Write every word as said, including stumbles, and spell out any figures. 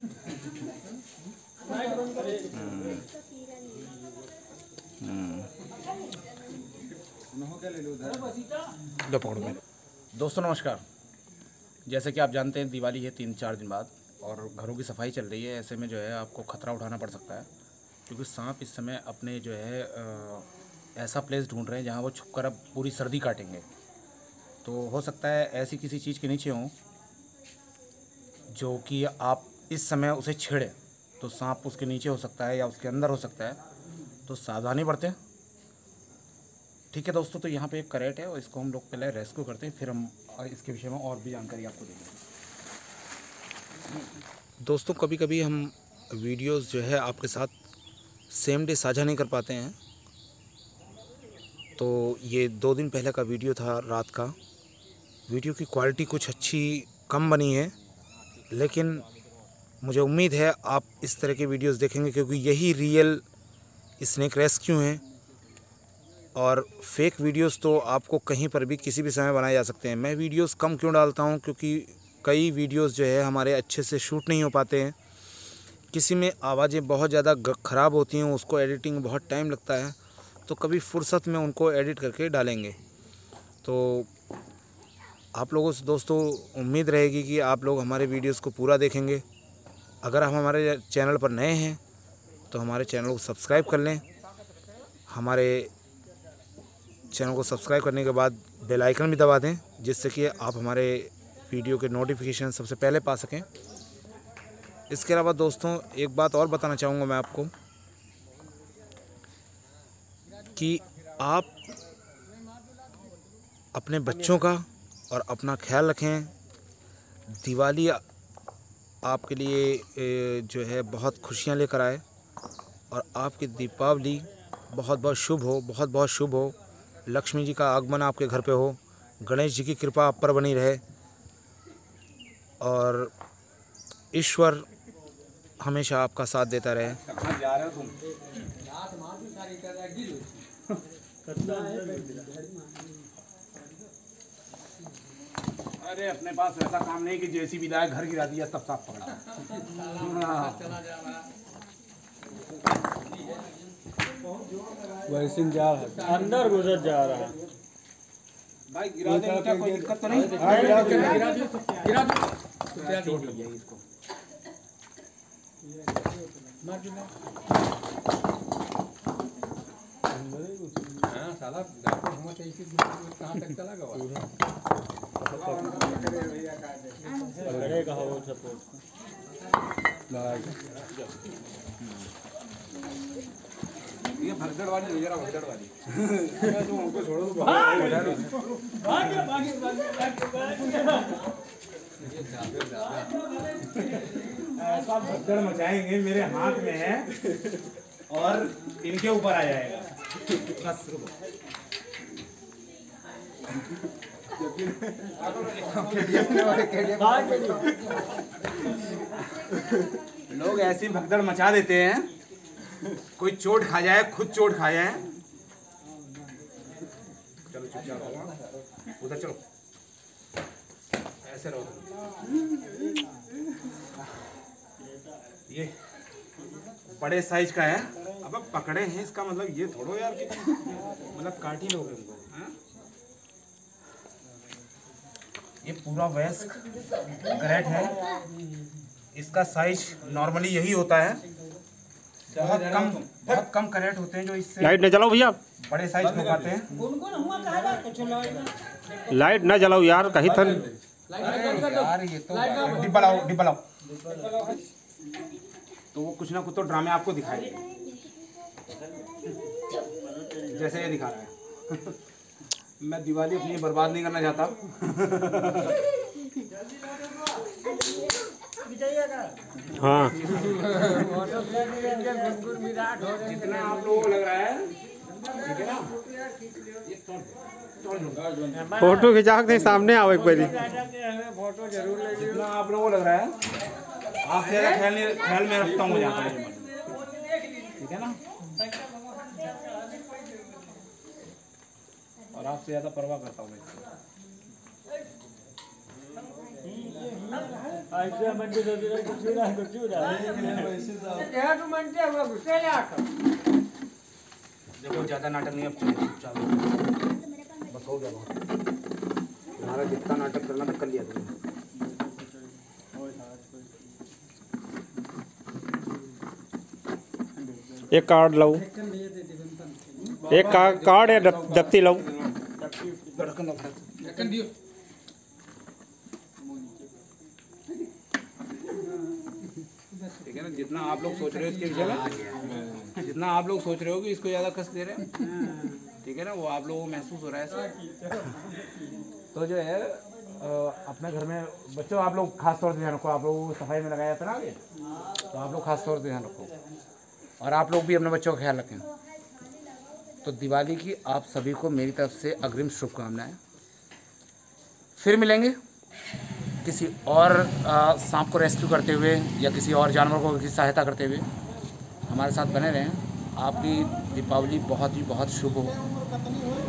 लो पकड़ो मेरे। दोस्तों नमस्कार। जैसे कि आप जानते हैं दिवाली है तीन चार दिन बाद और घरों की सफाई चल रही है। ऐसे में जो है आपको ख़तरा उठाना पड़ सकता है, क्योंकि सांप इस समय अपने जो है आ, ऐसा प्लेस ढूंढ रहे हैं जहां वो छुपकर अब पूरी सर्दी काटेंगे। तो हो सकता है ऐसी किसी चीज़ के नीचे हों जो कि आप इस समय उसे छेड़े, तो सांप उसके नीचे हो सकता है या उसके अंदर हो सकता है, तो सावधानी बरतें। ठीक है दोस्तों, तो यहाँ पे एक करेट है और इसको हम लोग पहले रेस्क्यू करते हैं, फिर हम इसके विषय में और भी जानकारी आपको देंगे। दोस्तों कभी कभी हम वीडियोस जो है आपके साथ सेम डे साझा नहीं कर पाते हैं, तो ये दो दिन पहले का वीडियो था रात का। वीडियो की क्वालिटी कुछ अच्छी कम बनी है, लेकिन मुझे उम्मीद है आप इस तरह के वीडियोस देखेंगे, क्योंकि यही रियल स्नेक रेस्क्यू हैं। और फेक वीडियोस तो आपको कहीं पर भी किसी भी समय बनाए जा सकते हैं। मैं वीडियोस कम क्यों डालता हूं, क्योंकि कई वीडियोस जो है हमारे अच्छे से शूट नहीं हो पाते हैं। किसी में आवाज़ें बहुत ज़्यादा ख़राब होती हैं, उसको एडिटिंग में बहुत टाइम लगता है, तो कभी फुर्सत में उनको एडिट करके डालेंगे। तो आप लोगों से दोस्तों उम्मीद रहेगी कि आप लोग हमारे वीडियोस को पूरा देखेंगे। अगर आप हमारे चैनल पर नए हैं तो हमारे चैनल को सब्सक्राइब कर लें। हमारे चैनल को सब्सक्राइब करने के बाद बेल आइकन भी दबा दें, जिससे कि आप हमारे वीडियो के नोटिफिकेशन सबसे पहले पा सकें। इसके अलावा दोस्तों एक बात और बताना चाहूँगा मैं आपको कि आप अपने बच्चों का और अपना ख्याल रखें। दिवाली आपके लिए जो है बहुत खुशियाँ लेकर आए और आपकी दीपावली बहुत बहुत शुभ हो, बहुत बहुत शुभ हो। लक्ष्मी जी का आगमन आपके घर पे हो, गणेश जी की कृपा आप पर बनी रहे और ईश्वर हमेशा आपका साथ देता रहे। कहाँ जा रहे हो तुम? अरे अपने पास ऐसा काम नहीं कि जैसी विदाई घर गिरा दिया तब साफ पकड़ा। वैसे जा रहा है, अंदर गुजर जा रहा है भाई। गिरा देंगे क्या, कोई दिक्कत तो नहीं? हाँ, गिरा दो, गिरा दो, गिरा दो। क्या चोट लगी है इसको? हाँ साला हम कैसे कहाँ तक चला गया? अरे कहाँ वो सपोर्ट ये भगदड़ वाली नहीं, जरा भगदड़ वाली। तुम हमको छोड़ो तो ऐसा भगदड़ मचाएंगे, मेरे हाथ में है और इनके ऊपर आ जाएगा। बस रुको। लोग ऐसी भगदड़ मचा देते हैं, कोई चोट खा जाए, खुद चोट खा जाए। चलो चुपचाप रहो, उधर चलो, ऐसे रहो। ये बड़े साइज का है। अब पकड़े हैं, इसका मतलब ये थोड़ो यार कि मतलब काट ही लोगे उनको। ये पूरा वयस्क करेट है। इसका साइज नॉर्मली यही होता है। बहुत कम बहुत कम करेट होते हैं जो इससे लाइट न जलाओ भैया, बड़े साइज हो पाते हैं। लाइट न जलाओ यार, कहीं थन यार ये तो डिब्बा लाओ, डिब्बा लाओ। तो वो कुछ ना कुछ तो ड्रामे आपको दिखाएंगे, जैसे ये दिखा रहा है। मैं दिवाली अपनी बर्बाद नहीं करना चाहता। हाँ जितना आप लोगों को लग रहा है, ठीक है ना? फोटो खिंचा के सामने आओ एक बारी। फोटो जरूर ले। जितना आप लोगों को लग रहा है, आपसे ज़्यादा ख्याल नहीं ख्याल में रखता हूँ यहाँ पर, ठीक है ना? और आपसे ज़्यादा परवाह करता हूँ मैं। देखो ज़्यादा नाटक नहीं, अब चलो चुपचाप बस हो गया बहुत। तुम्हारा जितना नाटक करना था कर लिया तुमने। एक कार्ड लो, एक का, कार्ड या दप, दफ्ती लो। ढक्कन दियो। ठीक है ना, जितना आप लोग सोच रहे हो इसके विषय में, जितना आप लोग सोच रहे हो कि इसको ज़्यादा कष्ट दे रहे हैं, ठीक है ना, वो आप लोगों को महसूस हो रहा है ऐसा। तो जो है अ, अपने घर में बच्चों आप लोग खास तौर से ध्यान रखो। आप लोगों को सफाई में लगाया था ना आगे, तो आप लोग खास तौर से ध्यान रखो और आप लोग भी अपने बच्चों का ख्याल रखें। तो दिवाली की आप सभी को मेरी तरफ से अग्रिम शुभकामनाएं। फिर मिलेंगे किसी और आ, सांप को रेस्क्यू करते हुए या किसी और जानवर को किसी सहायता करते हुए। हमारे साथ बने रहें। आपकी दीपावली बहुत ही बहुत शुभ हो।